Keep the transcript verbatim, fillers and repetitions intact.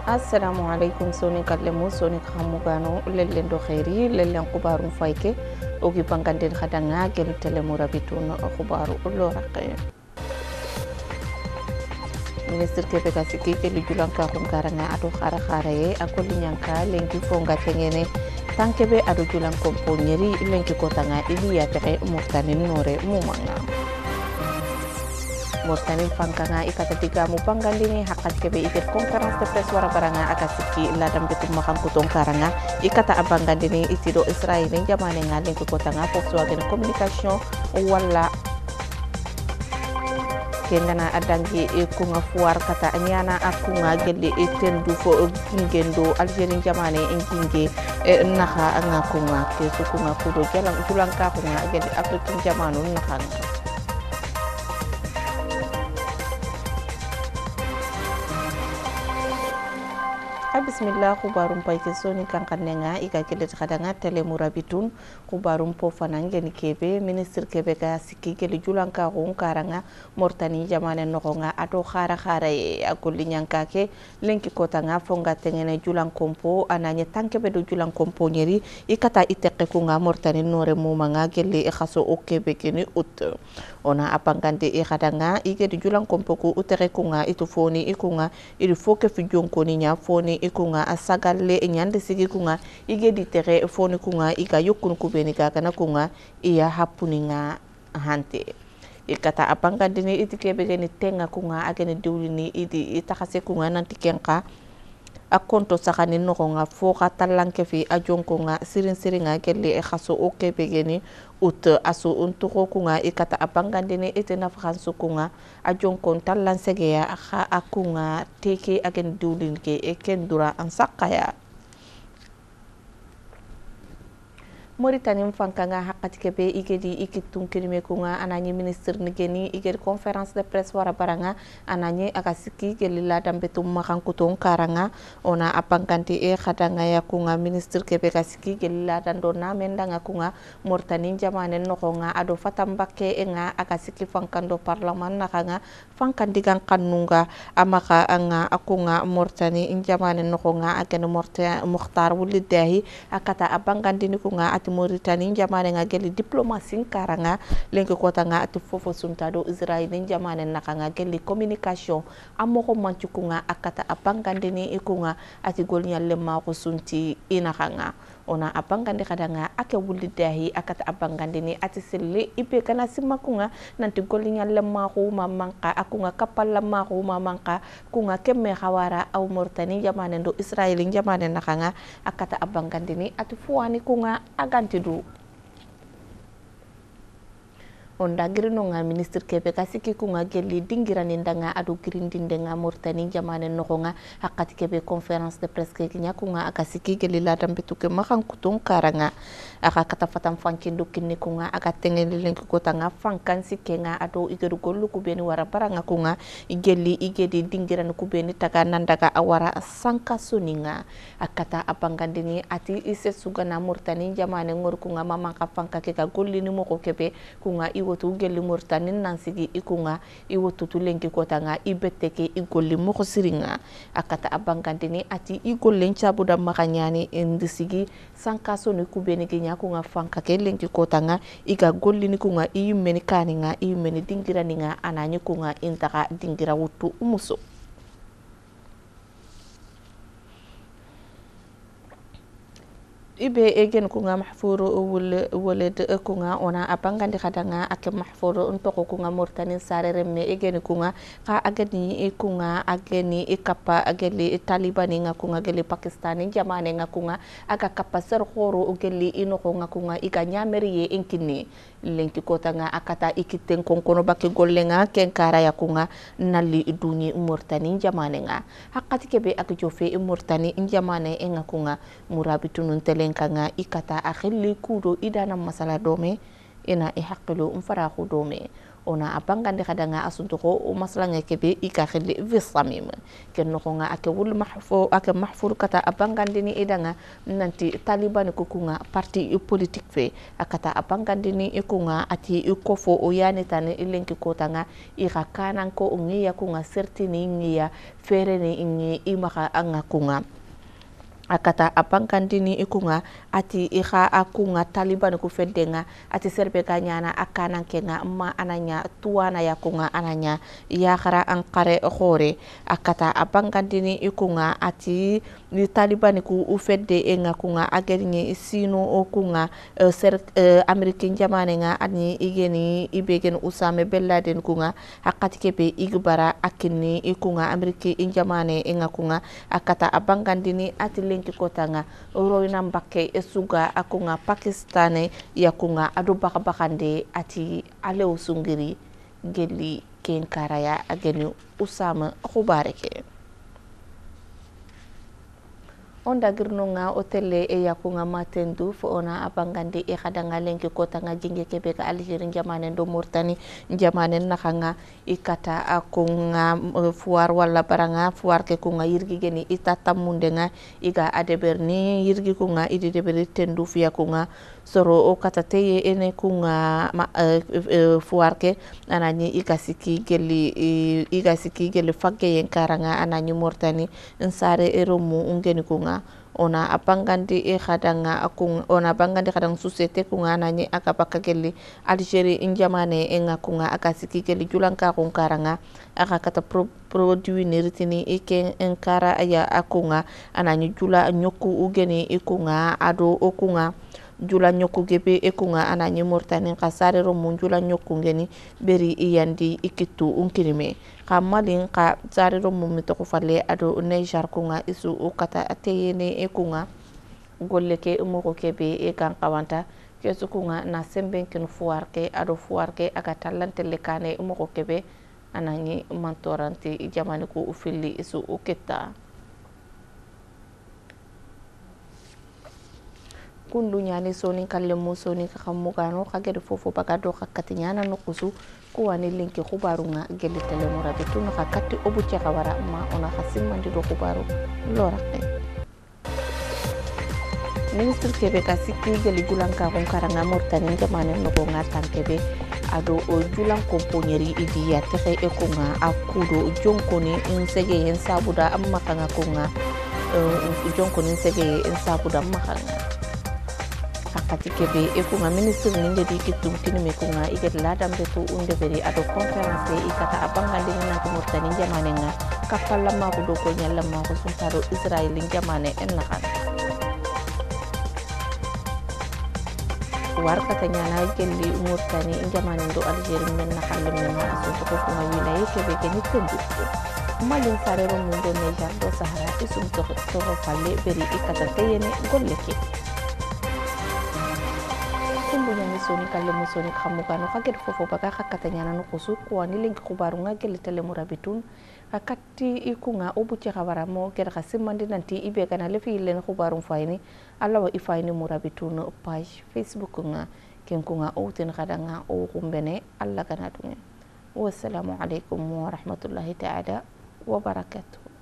Assalamu alaikum soni kallemu soni khamugano lellen do khairi lellen kubarum fayke ogi banganden khadanga gel telemu rabitun khubaru lo raqe ministre kebe kasiki ke lijulan ka khum karanga ado khara kharaye akoli nyanka lenki fonga tengene tankebe ado julan kompo nyeri lenki kotanga ili ya tere murtanin nore mumanga Murtanin pangkanga ikata tiga mu panggandini hakat kebe ikir konferans de presse wara baranga akasiki ladam betum makam kutong karanga ikata abangandini itido Israel ni jamane ngalen ke kota nga Volkswagen Communication wala kengana adangi ikunga fuar kata nyana akunga gelle iten du fo ngendo Algerie jamane inginge naha ngakunga ke sukunga kudo jalan julang ka kunga gelle Afrique jamanu naha Bismillah kubarum pai kesoni kan kanenga ika kele khadanga tele murabitun kubarum po fanange ni kebe minister kebe ka sikki kele julanka gon karanga mortani jamane nokonga ato khara khara e akulli nyanka ke lenki kota nga fonga tengene julan kompo ananye tankebe do julan kompo nyeri ikata iteke kunga mortani nore mumanga kele e khaso o kebe keni ut ona apangante e khadanga ike di julan kompo ku utere kunga itu foni ikunga il faut que fi jonko ni nya foni kunga asagalle nyande sigi kunga ige di tere foni kunga iga yokun kubeni ka kana kunga iya hapuninga hante ikata apanga dini itikebe geni tenga kunga ageni diwlini idi itakase kunga nanti kenka akonto sakani nokonga foka talanke fi ajonko nga sirin siringa gelle e khaso okebe geni ut asu untuko kunga ikata apanga dini itena fransu kunga ajonko talan segeya akha akunga teke agen diwlin ke e kendura ansakaya Mauritanie mfankanga hakati kebe ikedi ikitun kirime kunga ananye minister nigeni ikedi conference de presse wara baranga ananye akasiki gelila dambetum makan kutung karanga ona apangkanti e khadanga ya kunga minister kebe kasiki gelila dandona mendanga kunga Mauritanie jamane nokonga ado fatambake enga akasiki fankando parlemen nakanga fankandigan kanunga amaka anga akunga Mauritanie jamane nokonga akene Mauritanie Mukhtar wulidahi akata apangkandini kunga Mauritanie jamane nga geli diplomasi karanga lenke kota nga ati fofo suntado Israel jamane nakanga geli communication amoko manchukunga akata apangandini ikunga ati golnya lemma ko sunti inakanga ona apangande kadanga ake wulidahi akata apangandini ati sille ipe kana simakunga nanti golnya lemma ko mamanka akunga kapalla ma ko mamanka kunga kemme khawara aw Mauritanie jamane ndo Israel jamane nakanga akata apangandini ati fuani kunga gantidu onda girino nga ministre kebe kasiki kunga geli dingirani ndanga adu girindinde nga Mauritanie jamane nokonga hakati kebe conference de presse ke nya kunga akasiki geli ladam betuke makan kutung karanga aka kata fatam fankindu kinni kunga aka tengeli lenki kota nga fankan sikenga adu igeru gollu kubeni wara baranga kunga igeli igedi dingirani kubeni taga nandaga awara sanka suninga akata apangandini ati ise sugana Mauritanie jamane ngor kunga mamanka fanka ke ka gollini moko kebe kunga wotu gelli Mauritanie nansigi ikunga iwotu tulenki kota nga ibeteke igolli moko siringa akata abangandini ati igollen chabuda makanyani indisigi sankaso ni kubeni ginya kunga fanka ke lenki kota nga iga golli ni kunga iyumeni kaninga iyumeni dingira ninga ananyi kunga intaka dingira wutu umuso ibe egen kunga mahfuru wul woled kunga ona apangandi khadanga ake mahfuru untoko kunga Mauritanie sarere me egen kunga ka agani kunga ageni ikapa ageli talibani nga kunga geli Pakistani jamane nga kunga aga kapa ser khoro ugeli inoko nga kunga iga nyameri ye inkini lenki kota nga akata ikiten konkono baki gollenga kenkara ya kunga nali iduni Mauritanie jamane nga hakati kebe ak jofe Mauritanie jamane nga kunga murabitunun tele nga ikata akhili kudo idana masala dome ina i haqilu mfara khudome ona abangandi khadanga asunto ko o maslanga kebe ika khili visamim ken no nga ake wul mahfo ake mahfur kata abangandi ni idanga nanti taliban ko kunga parti politique fe akata abangandi ni ikunga ati ikofo o yani tane ilenki kotanga ika kanan ko ngiya kunga sertini ngiya fere ni ingi imaka anga kunga akata apankandini ikunga ati iha akunga taliban ku fedenga ati serbe kanyana akana kenga ma ananya tuana ya kunga ananya ya khara ankare khore akata apankandini ikunga ati ni taliban ku ufedde enga kunga agernye sino okunga uh, ser uh, american jamane nga ani igeni ibegen usame belladen kunga akati kebe igbara akini ikunga american jamane enga kunga akata apankandini ati lenki kotanga roina mbake esuga akunga pakistane yakunga adu baka bakande ati ale usungiri geli ken karaya ageni usama khubareke onda girnonga otele e yakunga matendu fo ona abangande e khadanga lenki kotanga jinge kebe ka Algerie jamane do Mauritanie jamane nakanga ikata akunga fuar wala baranga fuar ke kunga yirgi geni itata mundenga iga adeberni yirgi kunga idi deberi tendu fiya kunga soro o kata teye ene kunga ma, uh, uh, fuar ke anani ikasiki geli uh, ikasiki geli fakke yen karanga anani Mauritanie nsare eromu ungeni kunga ona apangandi e khadanga akung ona bangandi khadang societe kunga nanye akapaka geli Algerie injamane enga kunga akasiki geli julanka kun karanga aka kata pro, produit niritini ike enkara aya akunga ananyi jula nyoku ugeni ikunga ado okunga jula nyoku gebe ekunga ananyi Mauritanie kasare ro munjula nyoku ngeni beri iyandi ikitu unkirime kamalin ka sare ro mumito ko falle ado Niger kunga isu ukata ateyene ekunga golleke moko kebe e kan kawanta kesu kunga na semben kin fuarke ado fuarke aga talante lekane moko kebe ananyi mantoranti jamani ko ufili isu uketa kundu nyani soni kalle mo soni ka xamugano xagere fofo bagado xakati nyana no kusu ko wani linki xubarunga gele tele mo rabitu no xakati obu ci xawara ma ona xasimandi do xubaru loraqe ministre kebe ka sikki gele julanka kon karanga Mauritanie jamane no ko ngatan kebe ado o julan komponyeri idiya texe e ko nga akudo jonkoni insege en sabuda amma kanga ko nga jonkoni insege en sabuda amma kanga akati kebe ekunga ministre ninde di kitum tinime kunga iget ladam betu unde beri ado conference e ikata abanga lingna ko Mauritanie jamane nga kapalla ma ko do ko nyalla ma ko suntaro Israel jamane en nakan war kata nyana gelli Mauritanie jamane do Algerie men nakan men na so ko ko wilaye kebe ke nitundu malin sarero mundo Niger do Sahara isum to to falle beri ikata teyene golleke kumbunyangi soni kalle musoni khamugano khaged fofo baga khakatanyana no kusu kwani lengi khubarunga gele tele murabitun akati ikunga obuche khabaramo ger khasimandi nanti ibe kana lefi len khubarun fayni allawa ifayni murabitun page Facebook nga kenkunga outen khadanga o kumbene alla kana tunge wassalamu alaikum wa rahmatullahi ta'ala wa barakatuh.